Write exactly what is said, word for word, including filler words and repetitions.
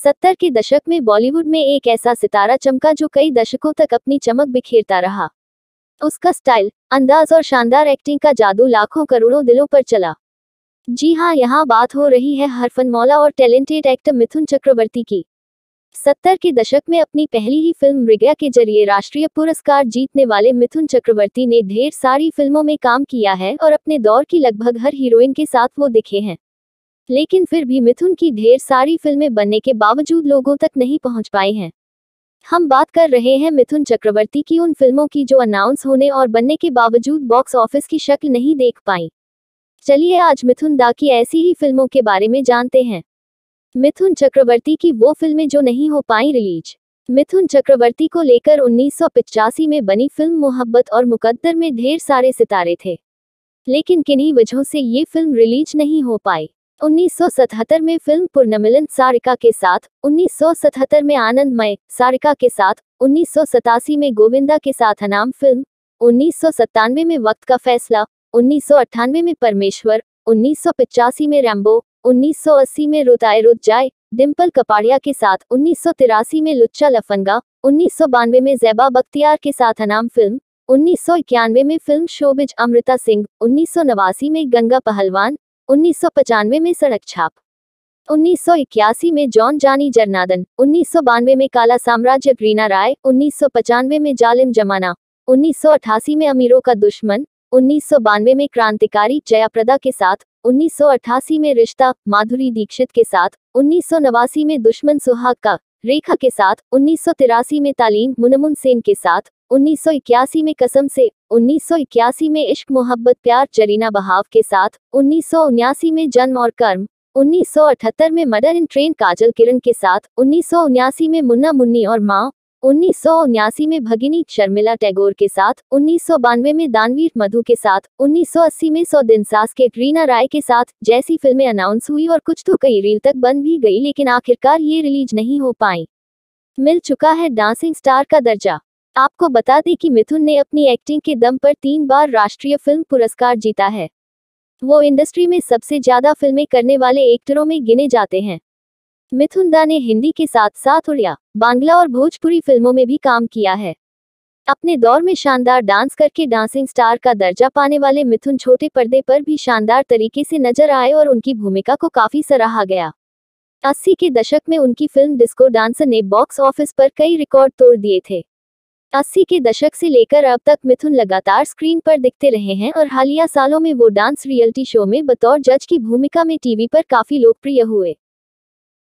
सत्तर के दशक में बॉलीवुड में एक ऐसा सितारा चमका जो कई दशकों तक अपनी चमक बिखेरता रहा। उसका स्टाइल, अंदाज और शानदार एक्टिंग का जादू लाखों करोड़ों दिलों पर चला। जी हाँ, यहाँ बात हो रही है हरफनमौला और टैलेंटेड एक्टर मिथुन चक्रवर्ती की। सत्तर के दशक में अपनी पहली ही फिल्म मृगया के जरिए राष्ट्रीय पुरस्कार जीतने वाले मिथुन चक्रवर्ती ने ढेर सारी फिल्मों में काम किया है और अपने दौर की लगभग हर हीरोइन के साथ वो दिखे हैं। लेकिन फिर भी मिथुन की ढेर सारी फिल्में बनने के बावजूद लोगों तक नहीं पहुंच पाई हैं। हम बात कर रहे हैं मिथुन चक्रवर्ती की उन फिल्मों की जो अनाउंस होने और बनने के बावजूद बॉक्स ऑफिस की शक्ल नहीं देख पाई। चलिए आज मिथुन दा की ऐसी ही फिल्मों के बारे में जानते हैं। मिथुन चक्रवर्ती की वो फिल्में जो नहीं हो पाई रिलीज। मिथुन चक्रवर्ती को लेकर उन्नीस सौ पचासी में बनी फिल्म मोहब्बत और मुकद्दर में ढेर सारे सितारे थे, लेकिन किन्हीं वजहों से ये फिल्म रिलीज नहीं हो पाई। उन्नीस सौ सतहत्तर में फिल्म पुनर्मिलन सारिका के साथ, उन्नीस सौ सतहत्तर में आनंदमय सारिका के साथ, उन्नीस सौ सतासी में गोविंदा के साथ अनाम फिल्म, उन्नीस सौ सत्तानवे में वक्त का फैसला, उन्नीस सौ अट्ठानवे में परमेश्वर, उन्नीस सौ पचासी में रैम्बो, उन्नीस सौ अस्सी में रुताए रुत जाए डिम्पल कपाड़िया के साथ, उन्नीस सौ तिरासी में लुच्चा लफंगा, उन्नीस सौ बानवे में ज़ैबा बख्तियार के साथ अनाम फिल्म, उन्नीस सौ इक्यानवे में फिल्म शोबिज अमृता सिंह, उन्नीस सौ नवासी में गंगा पहलवान, उन्नीस सौ पचानवे में सड़क छाप, उन्नीस सौ इक्यासी में जॉन जानी जरनादन, उन्नीस सौ बानवे में काला साम्राज्य रीना राय, उन्नीस सौ पचानवे में जालिम जमाना, उन्नीस सौ अठासी में अमीरों का दुश्मन, उन्नीस सौ बानवे में क्रांतिकारी जयाप्रदा के साथ, उन्नीस सौ अट्ठासी में रिश्ता माधुरी दीक्षित के साथ, उन्नीस सौ नवासी में दुश्मन सुहाग का रेखा के साथ, उन्नीस सौ तिरासी में तालीम मुनमुन सेन के साथ, उन्नीस सौ इक्यासी में कसम से, उन्नीस सौ इक्यासी में इश्क मोहब्बत प्यार जरीना बहाव के साथ, उन्नीस सौ उन्यासी में जन्म और कर्म, उन्नीस सौ अठहत्तर में मर्डर इन ट्रेन काजल किरण के साथ, उन्नीस सौ उन्यासी में मुन्ना मुन्नी और माँ, उन्नीस सौ उन्यासी में भगिनी शर्मिला टैगोर के साथ, उन्नीस सौ बानवे में दानवीर मधु के साथ, उन्नीस सौ अस्सी में सौ दिन सास के रीना राय के साथ जैसी फिल्में अनाउंस हुई और कुछ तो कई रील तक बन भी गई, लेकिन आखिरकार ये रिलीज नहीं हो पाई। मिल चुका है डांसिंग स्टार का दर्जा। आपको बता दें कि मिथुन ने अपनी एक्टिंग के दम पर तीन बार राष्ट्रीय फिल्म पुरस्कार जीता है। वो इंडस्ट्री में सबसे ज्यादा फिल्में करने वाले एक्टरों में गिने जाते हैं। मिथुन दा ने हिंदी के साथ साथ उड़िया, बांग्ला और भोजपुरी फिल्मों में भी काम किया है। अपने दौर में शानदार डांस करके डांसिंग स्टार का दर्जा पाने वाले मिथुन छोटे पर्दे पर भी शानदार तरीके से नजर आए और उनकी भूमिका को काफी सराहा गया। अस्सी के दशक में उनकी फिल्म डिस्को डांसर ने बॉक्स ऑफिस पर कई रिकॉर्ड तोड़ दिए थे। अस्सी के दशक से लेकर अब तक मिथुन लगातार स्क्रीन पर दिखते रहे हैं और हालिया सालों में वो डांस रियलिटी शो में बतौर जज की भूमिका में टीवी पर काफी लोकप्रिय हुए।